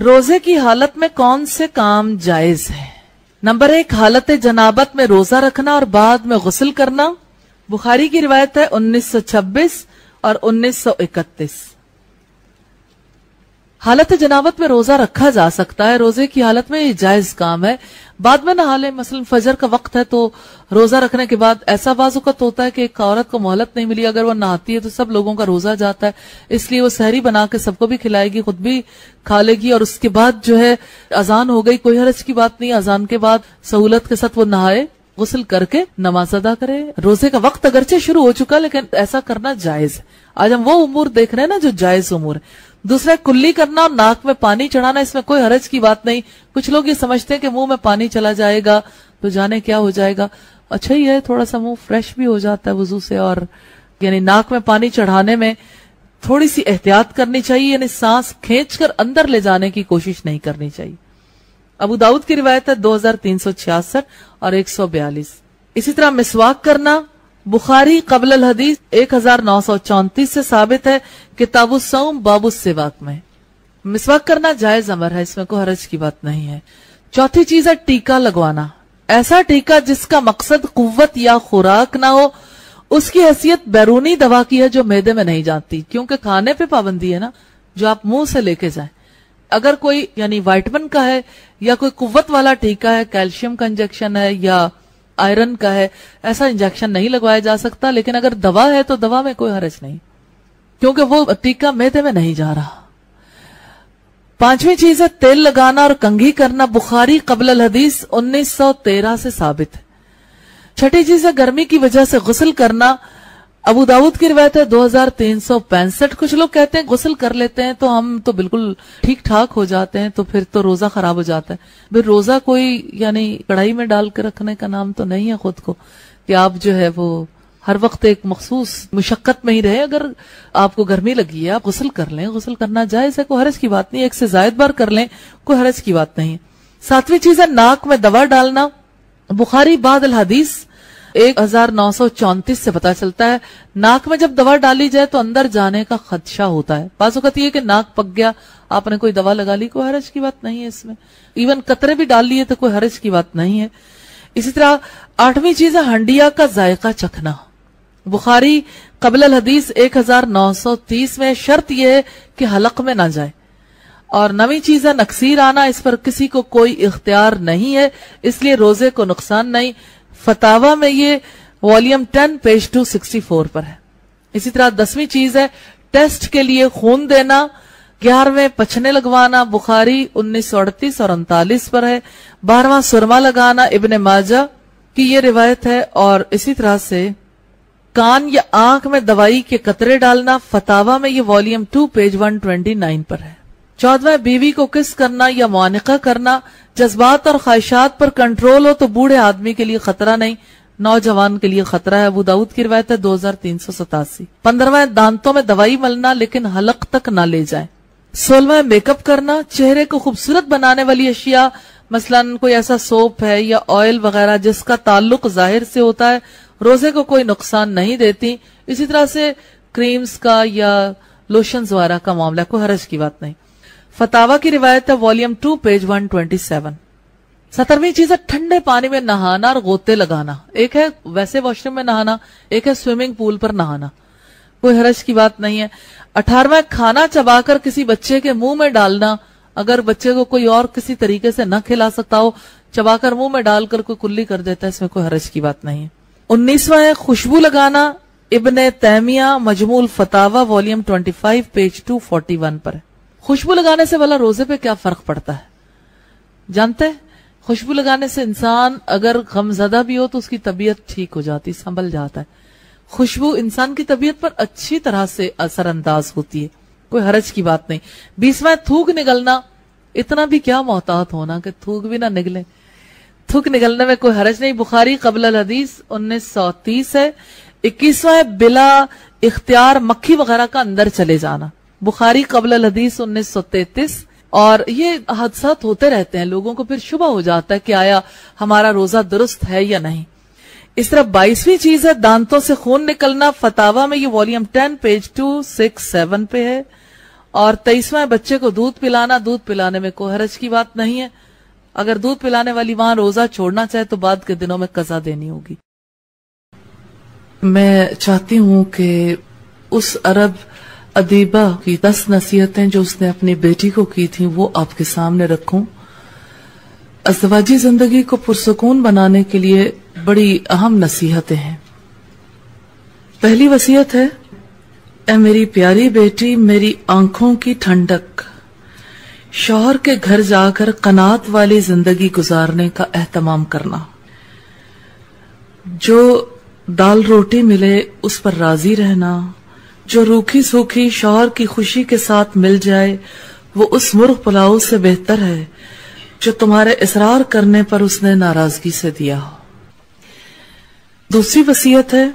روزے کی حالت میں کون سے کام جائز ہے؟ نمبر 1، حالت جنابت میں روزہ رکھنا اور بعد میں غسل کرنا۔ بخاری کی روایت ہے 1926 اور 1931۔ حالت جنابت میں روزہ رکھا جا سکتا ہے، روزے کی حالت میں یہ جائز کام ہے۔ بعد میں نہا لے، مثلا فجر کا وقت ہے تو روزہ رکھنے کے بعد ایسا بعض اوقات ہوتا ہے کہ ایک عورت کو مہلت نہیں ملی، اگر وہ نہاتی ہے تو سب لوگوں کا روزہ جاتا ہے، اس لیے وہ سحری بنا کے سب کو بھی کھلائے گی، خود بھی کھا لے گی، اور اس کے بعد جو ہے اذان ہو گئی، کوئی حرج کی بات نہیں، اذان کے بعد سہولت کے ساتھ وہ نہائے، غسل کر کے نماز ادا کرے۔ روزے کا وقت اگرچہ شروع ہو چکا لیکن ایسا کرنا جائز ہے۔ آج ہم وہ امور دیکھ رہے ہیں نا جو جائز امور ہے۔ دوسرا، کلی کرنا اور ناک میں پانی چڑھانا، اس میں کوئی حرج کی بات نہیں۔ کچھ لوگ یہ سمجھتے ہیں کہ منہ میں پانی چلا جائے گا تو جانے کیا ہو جائے گا۔ اچھا ہی ہے، تھوڑا سا منہ فریش بھی ہو جاتا ہے وضو سے، اور یعنی ناک میں پانی چڑھانے میں تھوڑی سی احتیاط کرنی چاہیے، یعنی سانس کھینچ کر اندر لے جانے کی کوشش نہیں کرنی چاہیے۔ ابو داؤد کی روایت ہے 2366 اور 142۔ اسی طرح مسواک کرنا، بخاری قبل الحدیث 1934 سے ثابت ہے، کتاب الصوم باب السواک میں۔ مسواک کرنا جائز امر ہے، اس میں کوئی حرج کی بات نہیں ہے۔ چوتھی چیز ہے ٹیکا لگوانا، ایسا ٹیکا جس کا مقصد قوت یا خوراک نہ ہو، اس کی حیثیت بیرونی دوا کی ہے جو معدے میں نہیں جاتی، کیونکہ کھانے پہ پابندی ہے نا، جو آپ منہ سے لے کے جائیں۔ اگر کوئی یعنی وائٹمن کا ہے یا کوئی قوت والا ٹیکا ہے، کیلشیم کا انجیکشن ہے یا آئرن کا ہے، ایسا انجیکشن نہیں لگوایا جا سکتا، لیکن اگر دوا ہے تو دوا میں کوئی حرج نہیں، کیونکہ وہ ٹیکا معدے میں نہیں جا رہا۔ پانچویں چیز ہے تیل لگانا اور کنگھی کرنا، بخاری قبل الحدیث 1913 سے ثابت ہے۔ چھٹی چیز ہے گرمی کی وجہ سے غسل کرنا، ابو داؤد کی روایت ہے 2365۔ کچھ لوگ کہتے ہیں غسل کر لیتے ہیں تو ہم تو بالکل ٹھیک ٹھاک ہو جاتے ہیں، تو پھر تو روزہ خراب ہو جاتا ہے۔ پھر روزہ کوئی یعنی کڑھائی میں ڈال کے رکھنے کا نام تو نہیں ہے خود کو، کہ آپ جو ہے وہ ہر وقت ایک مخصوص مشقت میں ہی رہے۔ اگر آپ کو گرمی لگی ہے آپ غسل کر لیں، غسل کرنا جائز ہے، کوئی حرج کی بات نہیں، ایک سے زائد بار کر لیں، کوئی حرج کی بات نہیں۔ ساتویں چیز ہے ناک میں دوا ڈالنا، بخاری بعد الحدیث 1934 سے پتا چلتا ہے ناک میں جب دوا ڈالی جائے تو اندر جانے کا خدشہ ہوتا ہے۔ بعض اوقات یہ کہ ناک پک گیا، آپ نے کوئی دوا لگا لی، کوئی حرج کی بات نہیں ہے اس میں، ایون قطرے بھی ڈال لیے تو کوئی حرج کی بات نہیں ہے۔ اسی طرح آٹھویں چیز ہے ہنڈیا کا ذائقہ چکھنا، بخاری قبل الحدیث 1930 میں، شرط یہ ہے کہ حلق میں نہ جائے۔ اور نویں چیز ہے نکسیر آنا، اس پر کسی کو کوئی اختیار نہیں ہے، اس لیے روزے کو نقصان نہیں۔ فتاوا میں یہ والیوم 10 پیج 264 پر ہے۔ اسی طرح 10ویں چیز ہے ٹیسٹ کے لیے خون دینا، 11ویں پچھنے لگوانا، بخاری 1938 اور 39 پر ہے۔ 12واں سرما لگانا، ابن ماجہ کی یہ روایت ہے۔ اور اسی طرح سے کان یا آنکھ میں دوائی کے قطرے ڈالنا، فتاوا میں یہ والیوم 2 پیج 129 پر ہے۔ 14واں بیوی کو کس کرنا یا معانقہ کرنا، جذبات اور خواہشات پر کنٹرول ہو تو بوڑھے آدمی کے لیے خطرہ نہیں، نوجوان کے لیے خطرہ ہے، ابو داؤد کی روایت ہے 2387۔ 15واں دانتوں میں دوائی ملنا لیکن حلق تک نہ لے جائیں۔ 16واں میک اپ کرنا، چہرے کو خوبصورت بنانے والی اشیاء مثلا کوئی ایسا سوپ ہے یا آئل وغیرہ جس کا تعلق ظاہر سے ہوتا ہے، روزے کو کوئی نقصان نہیں دیتی۔ اسی طرح سے کریمز کا یا لوشنز وغیرہ کا معاملہ، کوئی حرج کی بات نہیں۔ فتاوا کی روایت ہے والیوم 2 پیج 127۔ 17ویں چیز ہے ٹھنڈے پانی میں نہانا اور غوطے لگانا، ایک ہے ویسے واش روم میں نہانا، ایک ہے سوئمنگ پول پر نہانا، کوئی حرج کی بات نہیں ہے۔ 18واں کھانا چبا کر کسی بچے کے منہ میں ڈالنا، اگر بچے کو کوئی اور کسی طریقے سے نہ کھلا سکتا ہو، چبا کر منہ میں ڈال کر کوئی کلی کر دیتا ہے، اس میں کوئی حرج کی بات نہیں ہے۔ 19واں ہے خوشبو لگانا، ابن تیمیہ مجموع الفتاوا والیوم 25 پیج 241 پر ہے۔ خوشبو لگانے سے والا روزے پہ کیا فرق پڑتا ہے جانتے ہیں؟ خوشبو لگانے سے انسان اگر غمزدہ بھی ہو تو اس کی طبیعت ٹھیک ہو جاتی، سنبھل جاتا ہے۔ خوشبو انسان کی طبیعت پر اچھی طرح سے اثر انداز ہوتی ہے، کوئی حرج کی بات نہیں۔ 20واں تھوک نگلنا، اتنا بھی کیا محتاط ہونا کہ تھوک بھی نہ نگلے، تھوک نگلنے میں کوئی حرج نہیں، بخاری قبل الحدیث 1930 ہے۔ 21واں بلا اختیار مکھی وغیرہ کا اندر چلے جانا، بخاری قبل الحدیث 1933۔ اور یہ حادثات ہوتے رہتے ہیں، لوگوں کو پھر شبہ ہو جاتا ہے کہ آیا ہمارا روزہ درست ہے یا نہیں۔ اس طرح 22ویں چیز ہے دانتوں سے خون نکلنا، فتاوا میں یہ والیوم 10 پیج 267 پہ ہے۔ اور 23واں بچے کو دودھ پلانا، دودھ پلانے میں کوئی حرج کی بات نہیں ہے. اگر دودھ پلانے والی ماں روزہ چھوڑنا چاہے تو بعد کے دنوں میں قضا دینی ہوگی. میں چاہتی ہوں کہ اس عرب ادیبہ کی 10 نصیحتیں جو اس نے اپنی بیٹی کو کی تھیں وہ آپ کے سامنے رکھوں. ازدواجی زندگی کو پرسکون بنانے کے لیے بڑی اہم نصیحتیں ہیں. پہلی وصیت ہے، اے میری پیاری بیٹی، میری آنکھوں کی ٹھنڈک، شوہر کے گھر جا کر قناعت والی زندگی گزارنے کا اہتمام کرنا. جو دال روٹی ملے اس پر راضی رہنا، جو روکھی سوکھی شوہر کی خوشی کے ساتھ مل جائے وہ اس مرغ پلاؤ سے بہتر ہے جو تمہارے اصرار کرنے پر اس نے ناراضگی سے دیا ہو. دوسری وصیت ہے،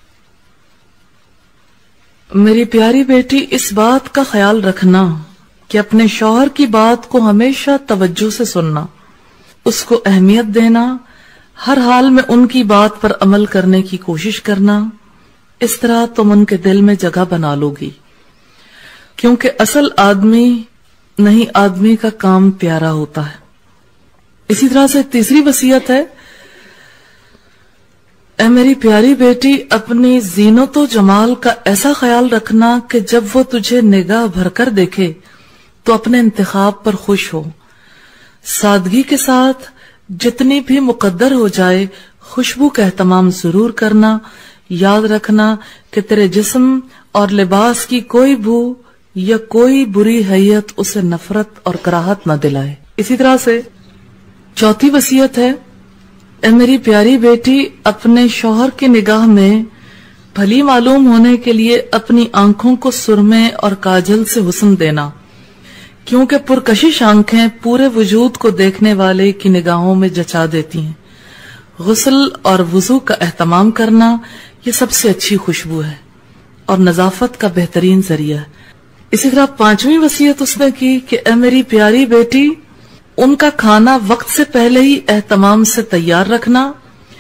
میری پیاری بیٹی، اس بات کا خیال رکھنا کہ اپنے شوہر کی بات کو ہمیشہ توجہ سے سننا، اس کو اہمیت دینا، ہر حال میں ان کی بات پر عمل کرنے کی کوشش کرنا. اس طرح تم ان کے دل میں جگہ بنا لو گی، کیونکہ اصل آدمی نہیں آدمی کا کام پیارا ہوتا ہے. اسی طرح سے تیسری وصیت ہے، اے میری پیاری بیٹی، اپنی زینت و جمال کا ایسا خیال رکھنا کہ جب وہ تجھے نگاہ بھر کر دیکھے تو اپنے انتخاب پر خوش ہو. سادگی کے ساتھ جتنی بھی مقدر ہو جائے خوشبو کا اہتمام ضرور کرنا. یاد رکھنا کہ تیرے جسم اور لباس کی کوئی بو یا کوئی بری حیت اسے نفرت اور کراہت نہ دلائے. اسی طرح سے چوتھی وصیت ہے، اے میری پیاری بیٹی، اپنے شوہر کی نگاہ میں بھلی معلوم ہونے کے لیے اپنی آنکھوں کو سرمے اور کاجل سے حسن دینا، کیونکہ پرکشش آنکھیں پورے وجود کو دیکھنے والے کی نگاہوں میں جچا دیتی ہیں. غسل اور وضو کا اہتمام کرنا یہ سب سے اچھی خوشبو ہے اور نظافت کا بہترین ذریعہ ہے. اسی طرح پانچویں وصیت اس نے کی کہ اے میری پیاری بیٹی، ان کا کھانا وقت سے پہلے ہی اہتمام سے تیار رکھنا،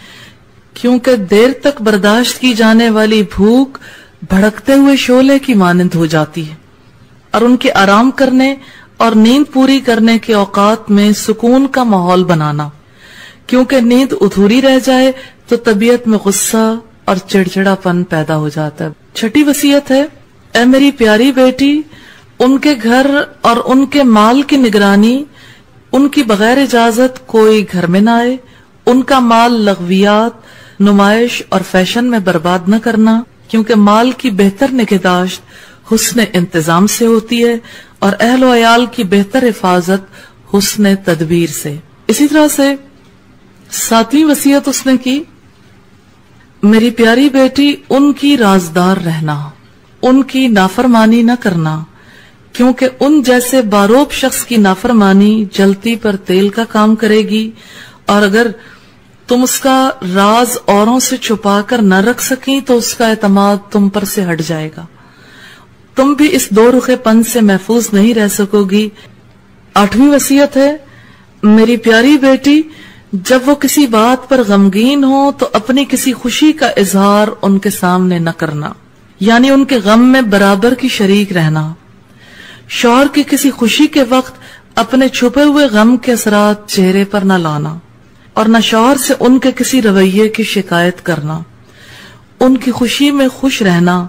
کیونکہ دیر تک برداشت کی جانے والی بھوک بھڑکتے ہوئے شعلے کی مانند ہو جاتی ہے. اور ان کے آرام کرنے اور نیند پوری کرنے کے اوقات میں سکون کا ماحول بنانا، کیونکہ نیند ادھوری رہ جائے تو طبیعت میں غصہ اور چڑچڑا پن پیدا ہو جاتا ہے. چھٹی وصیت ہے، اے میری پیاری بیٹی، ان کے گھر اور ان کے مال کی نگرانی، ان کی بغیر اجازت کوئی گھر میں نہ آئے. ان کا مال لغویات، نمائش اور فیشن میں برباد نہ کرنا، کیونکہ مال کی بہتر نگہداشت حسن انتظام سے ہوتی ہے اور اہل و عیال کی بہتر حفاظت حسن تدبیر سے. اسی طرح سے ساتویں وصیت اس نے کی، میری پیاری بیٹی، ان کی رازدار رہنا، ان کی نافرمانی نہ کرنا، کیونکہ ان جیسے باروب شخص کی نافرمانی جلتی پر تیل کا کام کرے گی، اور اگر تم اس کا راز اوروں سے چھپا کر نہ رکھ سکیں تو اس کا اعتماد تم پر سے ہٹ جائے گا. تم بھی اس دو رخے پن سے محفوظ نہیں رہ سکو گی. آٹھویں وصیت ہے، میری پیاری بیٹی، جب وہ کسی بات پر غمگین ہو تو اپنی کسی خوشی کا اظہار ان کے سامنے نہ کرنا، یعنی ان کے غم میں برابر کی شریک رہنا. شوہر کی کسی خوشی کے وقت اپنے چھپے ہوئے غم کے اثرات چہرے پر نہ لانا، اور نہ شوہر سے ان کے کسی رویے کی شکایت کرنا. ان کی خوشی میں خوش رہنا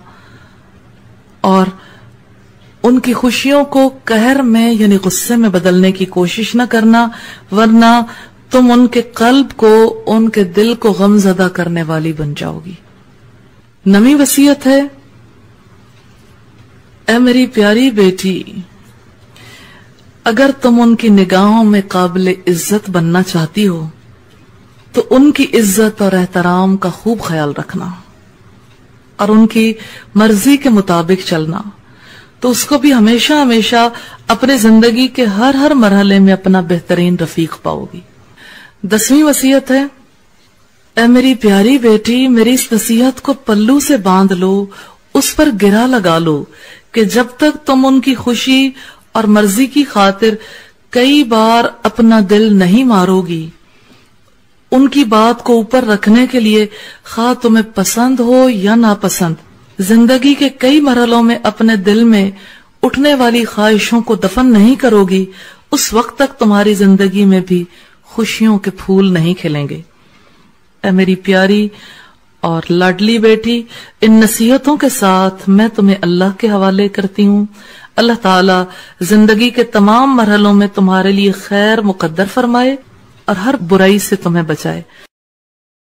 اور ان کی خوشیوں کو قہر میں یعنی غصے میں بدلنے کی کوشش نہ کرنا، ورنہ تم ان کے قلب کو، ان کے دل کو غم زدہ کرنے والی بن جاؤ گی. نویں وصیت ہے، اے میری پیاری بیٹی، اگر تم ان کی نگاہوں میں قابل عزت بننا چاہتی ہو تو ان کی عزت اور احترام کا خوب خیال رکھنا اور ان کی مرضی کے مطابق چلنا، تو اس کو بھی ہمیشہ ہمیشہ اپنے زندگی کے ہر مرحلے میں اپنا بہترین رفیق پاؤ گی. 10ویں وصیت ہے، اے میری پیاری بیٹی، میری اس نصیحت کو پلو سے باندھ لو، اس پر گرا لگا لو کہ جب تک تم ان کی خوشی اور مرضی کی خاطر کئی بار اپنا دل نہیں مارو گی، ان کی بات کو اوپر رکھنے کے لیے خواہ تمہیں پسند ہو یا ناپسند، زندگی کے کئی مرحلوں میں اپنے دل میں اٹھنے والی خواہشوں کو دفن نہیں کرو گی، اس وقت تک تمہاری زندگی میں بھی خوشیوں کے پھول نہیں کھلیں گے۔ اے میری پیاری اور لاڈلی بیٹی، ان نصیحتوں کے ساتھ میں تمہیں اللہ کے حوالے کرتی ہوں۔ اللہ تعالیٰ زندگی کے تمام مرحلوں میں تمہارے لیے خیر مقدر فرمائے اور ہر برائی سے تمہیں بچائے۔